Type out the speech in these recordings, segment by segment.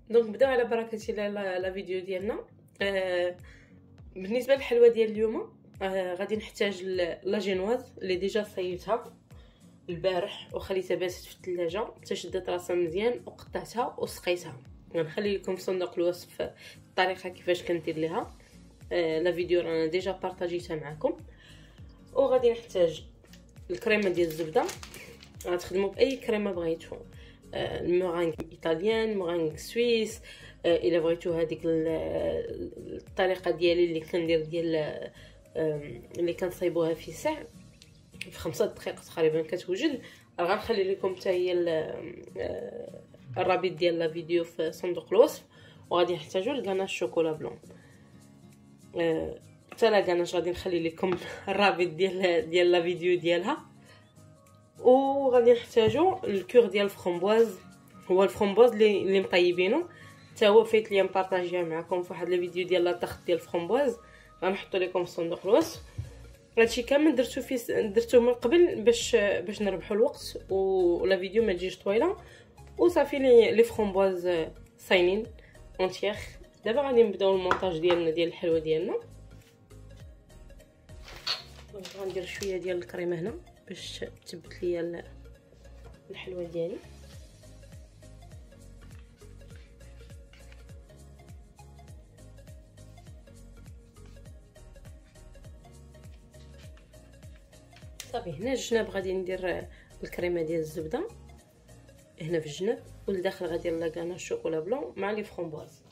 دونك نبداو على بركه الله لا فيديو ديالنا. بالنسبه للحلوه ديال اليوم غادي نحتاج لا جينواز اللي ديجا صيتها البارح وخليتها باتت في الثلاجه حتى شدت راسها مزيان وقطعتها وسقيتها. غنخلي لكم في صندوق الوصف الطريقه كيفاش كندير ليها. لا فيديو رانا ديجا بارطاجيتها معكم. وغادي نحتاج الكريمه ديال الزبده، غتخدموا باي كريمه بغيتو، المورانغ ايطاليان، مورانغ سويس، الا بغيتو هذيك الطريقه ديالي اللي كندير ديال اللي كنصايبوها في ساع في 5 دقائق تقريبا كتوجد. غنخلي لكم حتى هي الرابط ديال لا فيديو في صندوق الوصف. وغادي نحتاجوا الغاناش شوكولا بلون، حتى لا غاناش غادي نخلي لكم الرابط ديال لا فيديو ديالها. وغادي نحتاجوا الكور ديال الفرامبواز، هو الفرامبواز اللي مطيبينه حتى هو فايت ليا نبارطاجيها معكم في واحد الفيديو ديال لا طخت ديال الفرامبواز، غنحطو لكم في صندوق الوصف. هادشي كامل درتو من قبل باش نربحوا الوقت ولا فيديو ما تجيش طويله. وصافي لي فرامبواز صاينين اونتيير. دابا غادي نبداو المونتاج ديالنا ديال الحلوه ديالنا. غندير شويه ديال الكريمه هنا باش تثبت ليا الحلوه ديالي. صافي هنا الجناب غادي ندير الكريمه ديال الزبده هنا في الجناب، والداخل غادي ندير لاكانا الشوكولا بلون مع لي فرامبواز.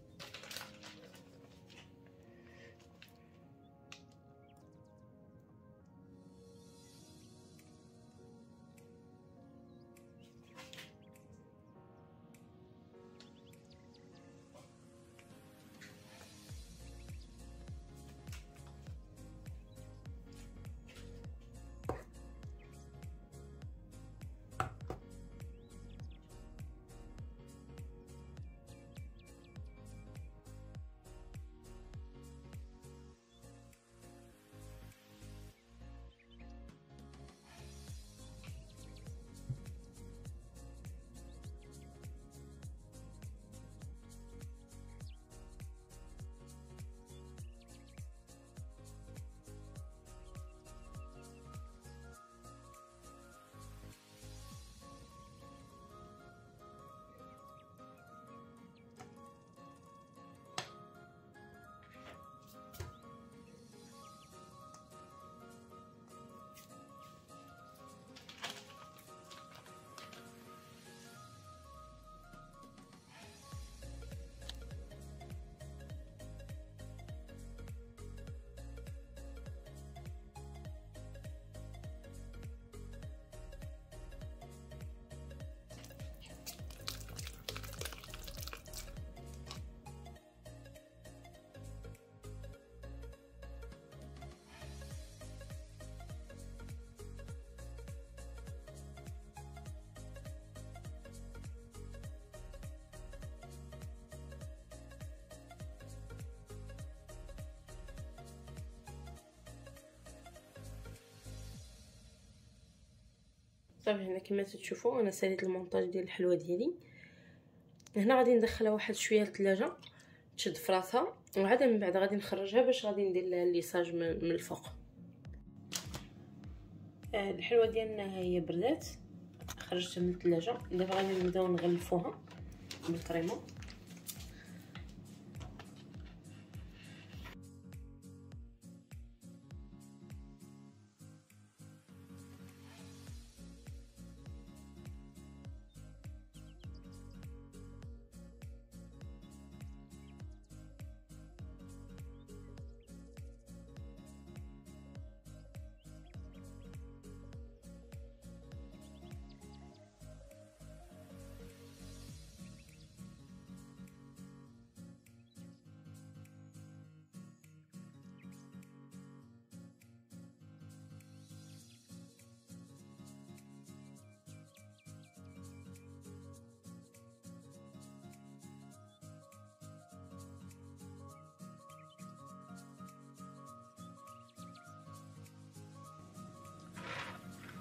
صافي هنا كما تشوفوا انا ساليت المونتاج ديال الحلوه ديالي. هنا غادي ندخلها واحد شويه للثلاجه تشد في راسها، وعاد من بعد غادي نخرجها باش غادي ندير لها الليساج من الفوق. الحلوه ديالنا هي بردات، خرجتها من الثلاجه. دابا غادي نبداو نغلفوها بالكريمه.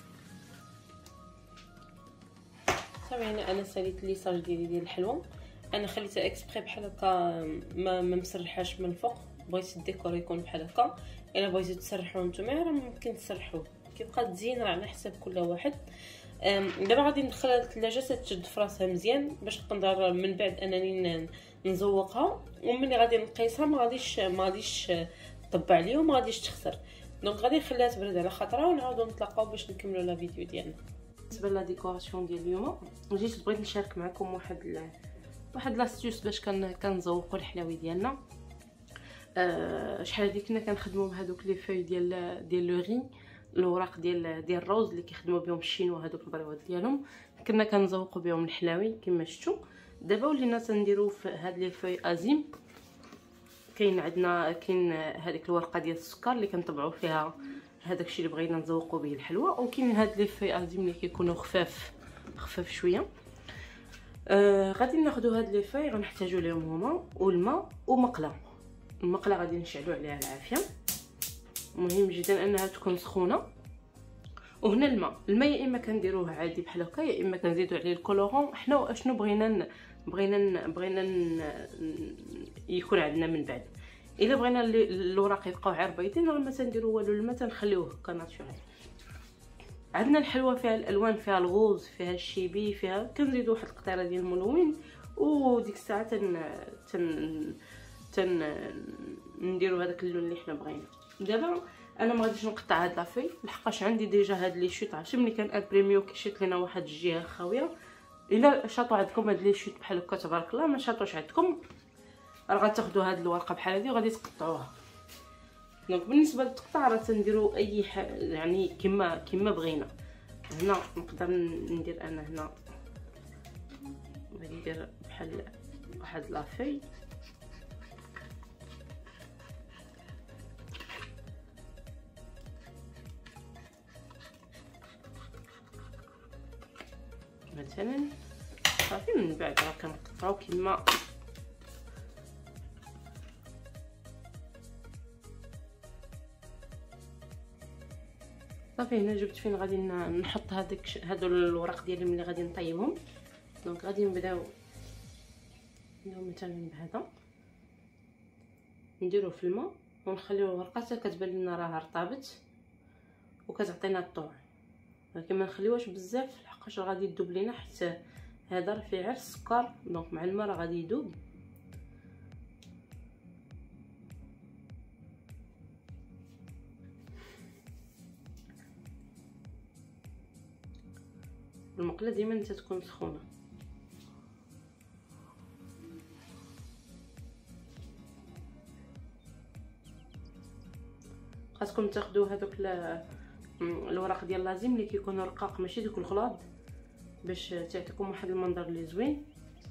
صافي هنا انا ساليت ليساج ديال الحلوه. انا خليتها اكسبري بحال هكا، ما مسرحاش من الفوق، بغيت الديكور يكون بحال هكا. الا بغيتو تسرحوه نتوما راه ممكن تسرحوه، كيبقى تزين راه على حسب كل واحد. دابا غادي ندخلها للثلاجه تشد فراسها مزيان باش نقدر من بعد انني نزوقها، ومني غادي نقيسها ما غاديش طبع عليا وما غاديش تخسر. دونك غادي نخليها تبرد على خطره ونعاودو نتلاقاو باش نكملوا لا فيديو ديالنا. بالنسبه لا ديكوراسيون ديال اليوم جيت بغيت نشارك معكم واحد لاستيوس باش كنزوقوا الحلاوي ديالنا. شحال هادي كنا كنخدموا بهذوك لي فوي ديال لو ري، الاوراق ديال الروز اللي كيخدموا بهم الشينوا، هذوك البريوات ديالهم كنا كنزوقوا بهم الحلاوي كما شفتوا. دابا ولينا تنديروا في هاد لي فوي ازيم. كاين هذيك الورقه ديال السكر اللي كنطبعوا فيها هذاك الشيء اللي بغينا نزوقوا به الحلوى، وكاين هاد لي فوي ازيم اللي كيكونوا خفاف شويه. غادي ناخذوا هاد لي فوي، غنحتاجوا لهم هما والماء ومقله. المقله غادي نشعلوا عليها العافيه، مهم جدا انها تكون سخونه. وهنا الماء يا اما كنديروه عادي بحال هكا، يا اما كنزيدوا عليه الكولورون. حنا اشنو بغينا يكون عندنا من بعد. الا بغينا الوراق يبقاو عربيضين راه ما تنديروا والو، الماء تنخليوه هكا ناتورال. عندنا الحلوى فيها الالوان، فيها الغوز، فيها الشيبي، فيها كنزيدوا واحد القطيره ديال الملون، وديك الساعه نديروا هذاك اللون اللي حنا بغينا. دابا انا ما غاديش نقطع هاد لافي لحقاش عندي ديجا هاد لي شوط. عرفتي ملي كان امبريميو كيشيط لينا واحد الجهه خاويه. الا شاطوا عندكم هاد لي شوط بحال هكا تبارك الله، ما شاطوش عندكم راه غتاخذوا هاد الورقه بحال هادي وغادي تقطعوها. دونك بالنسبه للتقطاع راه تنديروا اي يعني كما بغينا. هنا نقدر ندير انا هنا غادي ندير بحال واحد لافي مثلا صافي. من بعد راه كنقطعو كما صافي. هنا جبت فين غادي نحط هادو الوراق ديالي ملي غادي نطيبهم. دونك غادي نبداو مثلا بهذا، نديروه في الماء ونخليو الورقه حتى كتبان لنا راها رطابت وكتعطينا الطوع، ولكن ما نخليوهاش بزاف لحقاش غادي يذوب لينا، حيت هذا راه فيه غير السكر. دونك مع الماء راه غادي يذوب. المقله ديما تكون سخونه. خاصكم تاخذوا هذوك الوراق ديال لازم اللي كيكونوا رقاق، ماشي دوك الغلاظ، باش تعطيكم واحد المنظر اللي زوين.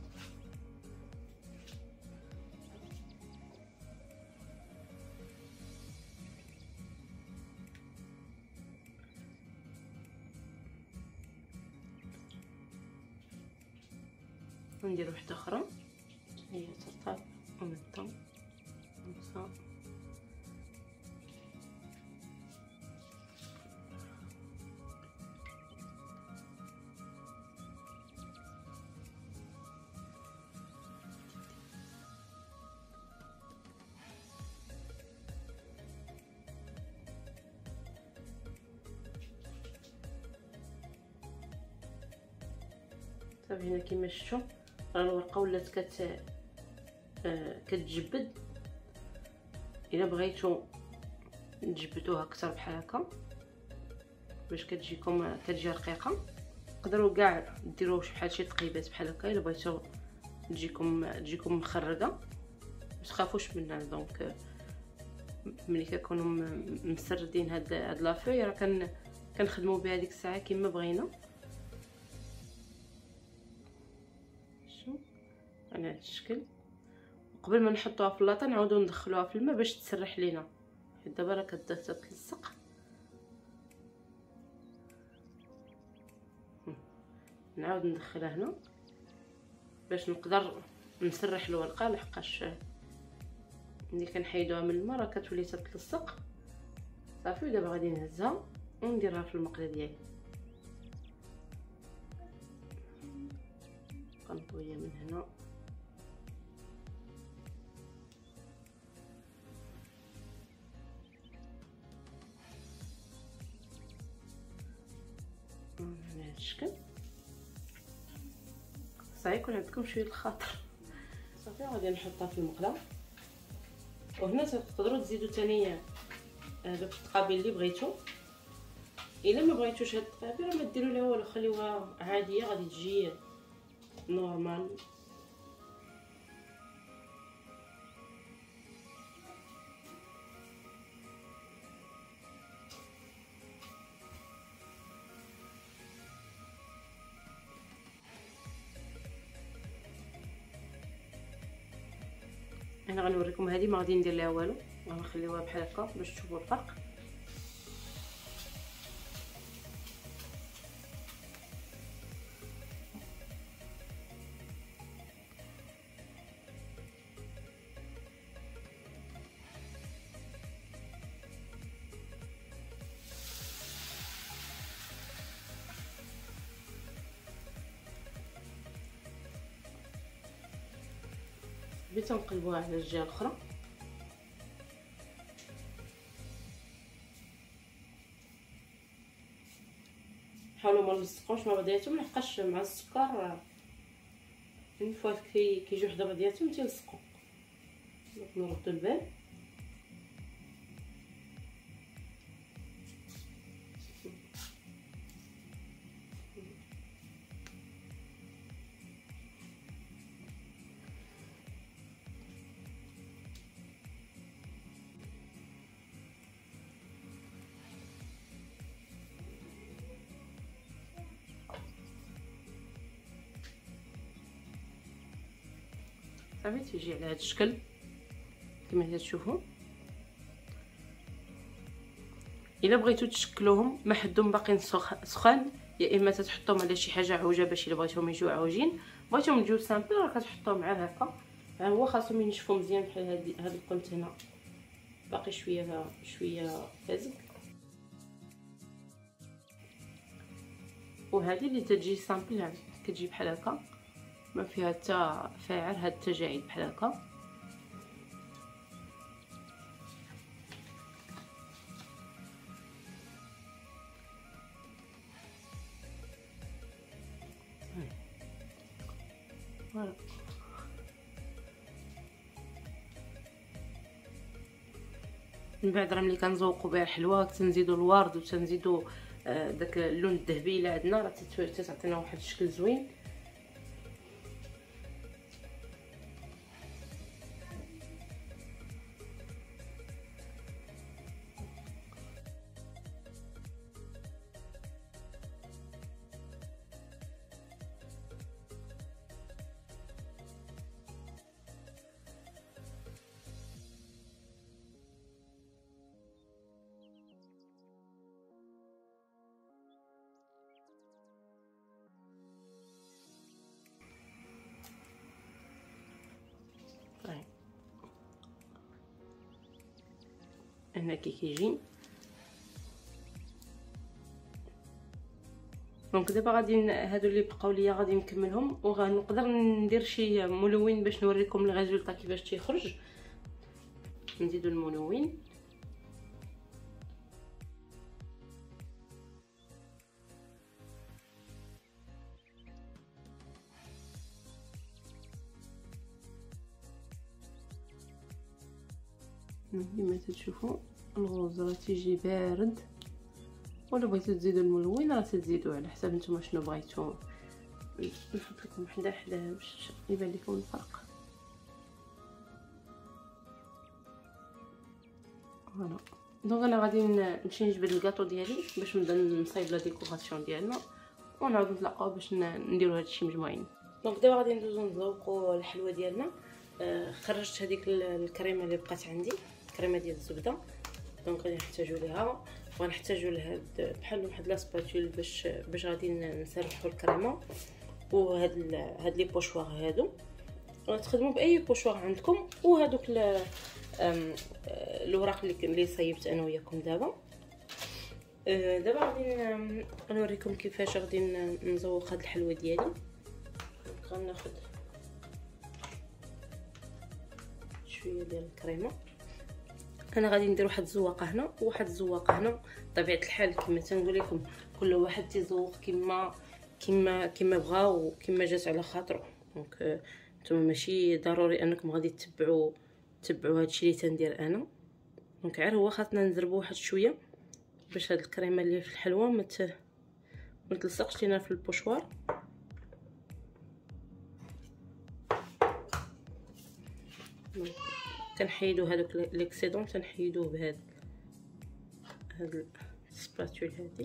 وندير واحده اخرى هي ترطاب ونطم خمسه. صافي هنا كما شفتوا راه الورقه ولات كتجبد. الا بغيتو تجبدوها اكثر بحال هكا باش كتجي رقيقه، تقدروا كاع ديروا بحال شي تقيبات بحال هكا. الا بغيتو تجيكم مخرجه ما تخافوش منها. دونك ملي كنكونوا مسردين هاد لافوي راه كنخدموا بها ديك الساعه كما بغينا. على هذا الشكل. قبل ما نحطوها في اللاطه نعاودو ندخلوها في الماء باش تسرح لينا، حيت دابا راه كتبدا تلصق. نعاود ندخلها هنا باش نقدر نسرح الورقه، لحقاش ملي كنحيدوها من الماء راه كتولي تتلصق. صافي دابا غادي نهزها ونديرها في المقله ديالي. كنطويها من هنا الشكل. صافي يكون عندكم شويه الخاطر. صافي غادي نحطها في المقله. وهنا تقدروا تزيدوا ثاني دوك التقابيل اللي بغيتو. الا ما بغيتوش هاد التقابيل راه ما ديروا لها والو، خليوها عاديه غادي تجي نورمال. انا غنوريكم هذه ما غادي ندير لها والو، غنخليوها بحال هكا باش تشوفوا الفرق. بديت نقلبوها على الجهه الاخرى. حاولوا ما نلصقوش مع بعضياتهم، لحقاش مع السكر اون فوا كيجيو حدا بعضياتهم تيلصقوا. نردوا البال. صافي تيجي على هذا الشكل كما تشوفوا. الا بغيتو تشكلوهم ما حدهم باقيين سخان، يا اما تحطوهم على شي حاجه عوجه باش الا بغيتوهم يجيو عوجين، بغيتوهم يجيو سامبل راه كتحطوهم على هكا. هو خاصهم ينشفوا مزيان بحال هاد القنت هنا باقي شويه فازك. وهذه اللي تجي سامبل كتجي بحال هكا ما فيها حتى فاعل، هاد التجاعيد بحال هكا. فوالا من بعد راه ملي كنزوقوا بها الحلوى تنزيدوا الورد وتنزيدوا داك اللون الذهبي اللي عندنا، راه تعطينا واحد الشكل زوين. هنا كيجي. دونك دابا غادي هادو اللي بقاو ليا غادي نكملهم، وغنقدر ندير شي ملون باش نوريكم الريزولطا كيفاش تيخرج. نزيدو الملون. كما تشوفوا الغوز راه تيجي بارد، ولا بغيتو تزيدوا الملون راه تزيدوه على حسب نتوما شنو بغيتو. نحط لكم حدا باش يبان لكم الفرق. فوالا دونك انا غادي نمشي نجبد الكاطو ديالي باش نبدا نصايب لا ديكوراسيون ديالنا، ونعاودو نتلاقاو باش نديرو هادشي مجموعين. دونك دابا غادي ندوزو نذوقوا الحلوه ديالنا. خرجت هذيك الكريمه اللي بقات عندي، الكريمه ديال الزبده. دونك غادي نحتاجو ليها، وغنحتاجو لهاد بحال واحد لاسباتول باش غادي نسرحوا الكريمه. وهاد لي بوشوار هادو تخدموا باي بوشوار عندكم. وهادوك الوراق اللي صايبت انا وياكم دابا. دابا غادي نوريكم كيفاش غادي نزوق هاد الحلوه ديالي. غناخذ شويه ديال الكريمه. انا غادي ندير واحد الزواقه هنا وواحد الزواقه هنا. بطبيعه الحال كما تنقول لكم كل واحد تيزوق كما كما بغا وكما جات على خاطرو. دونك نتوما ماشي ضروري انكم غادي تتبعوا هادشي اللي تندير انا. دونك غير هو خاصنا نزربوا واحد شويه باش هاد الكريمه اللي في الحلوه ما تلصقش لينا في البوشوار. كنحيدو هذوك ليكسيدون، تنحيدوه بهاد السباتول هادي.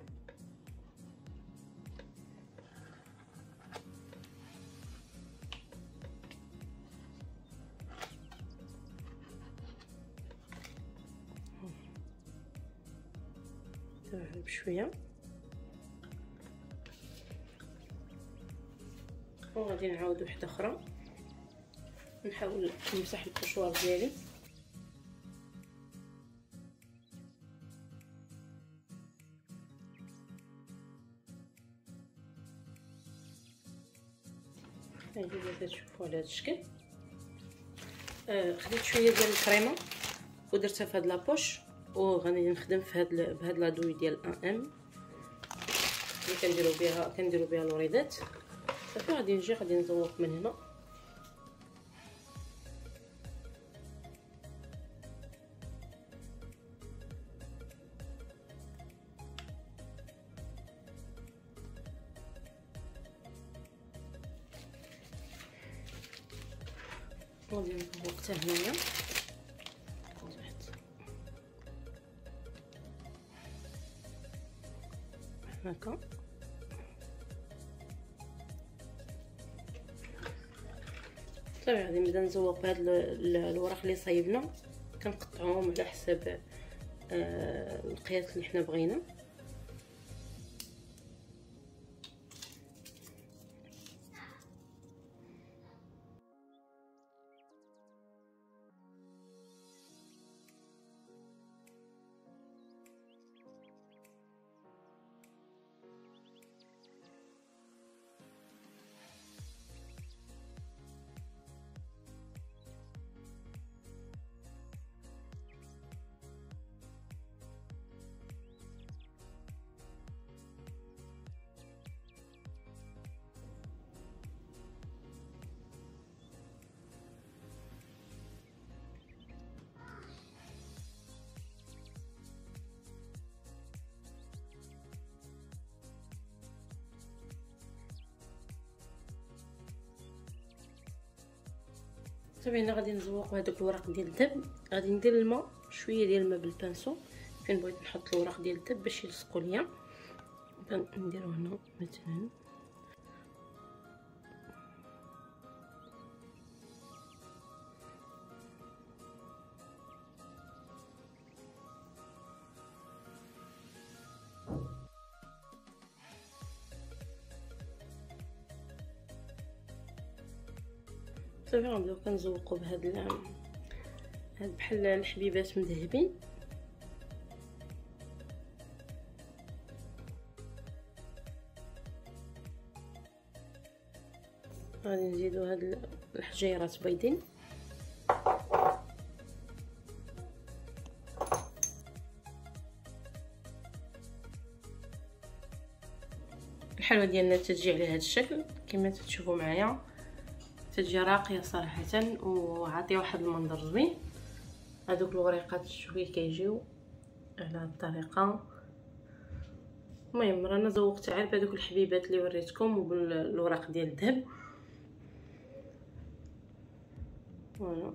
بشويه وغادي نعاود وحده اخرى. نحاول نمسح البوشوار ديالي. هاي اللي تشوفوا على هذا الشكل. خديت شويه ديال الكريمه ودرتها في هاد لابوش، وغادي نخدم في بهاد لادوي ديال 1 ام اللي كنديروا بها الوريدات. صافي غادي نزوق من هنا. غادي نزوق حتى هنايا هكا. صافي غادي نبدا نزوق بهاد الوراق اللي صايبنا، كنقطعوهم على حساب القياس اللي حنا بغينا. صافي هنا غادي نزوق هذوك الوراق ديال الدب. غادي ندير الماء، شويه ديال الماء بالبانسو فين بغيت نحط الوراق ديال الدب باش يلصقوا ليا. نديرو هنا مثلا صافي. غنبداو كنزوقو بهاد بحال الحبيبات مذهبين. غادي نزيدو هاد الحجيرات بيضين. الحلوه ديالنا تتجي على هذا الشكل كما تشوفوا معايا، تجي راقيه صراحه وعاطيه واحد المنظر زوين. هذوك الوريقات شويه كيجيو على هذه الطريقه. المهم رانا زوقت عاد بهذوك الحبيبات اللي وريتكم وبالوراق ديال الذهب. فوالا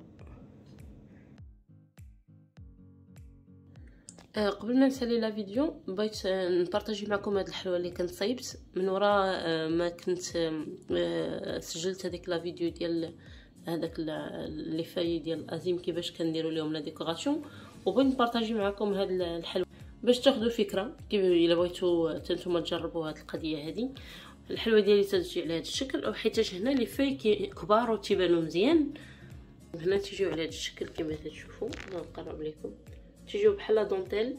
قبل ما نسالي لا فيديو بغيت نبارطاجي معكم هاد الحلوه اللي كنت صايبت من وراء ما كنت سجلت هذيك لا فيديو ديال هذاك لي فاي ديال الازيم كيفاش كنديروا لهم لا ديكوراسيون، وبغيت نبارطاجي معكم هاد الحلوه باش تاخذوا فكره كيف الا بغيتوا نتوما تجربوا هاد القضيه هذه. الحلوه ديالي تجي على هذا الشكل، وحيتاش هنا لي فاي كبار وتيبانوا مزيان. هنا تيجيو على هذا الشكل كما تشوفوا. نقرب لكم تيجيو بحال دونتيل.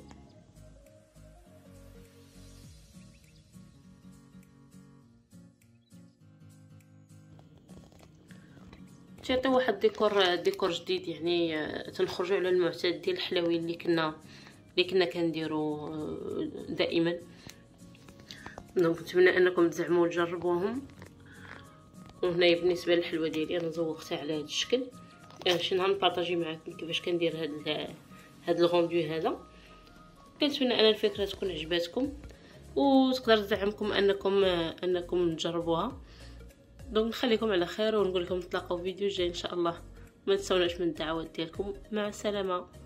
تعطي واحد ديكور جديد، يعني تنخرجوا على المعتاد ديال الحلاوي اللي كنا كنديروا دائما. دونك نتمنى انكم تزعموا وتجربوهم. وهنايا بالنسبه للحلوه ديالي انا زوقتها على هذا الشكل. يعني شي نهار نبارطاجي معكم كيفاش كندير هاد الغوندو هذا. كنتمنى ان الفكره تكون عجباتكم وتقدر تدعمكم انكم تجربوها. دونك نخليكم على خير ونقول لكم نتلاقاو في فيديو جاي ان شاء الله. ما تنسوناش من الدعوات ديالكم. مع السلامه.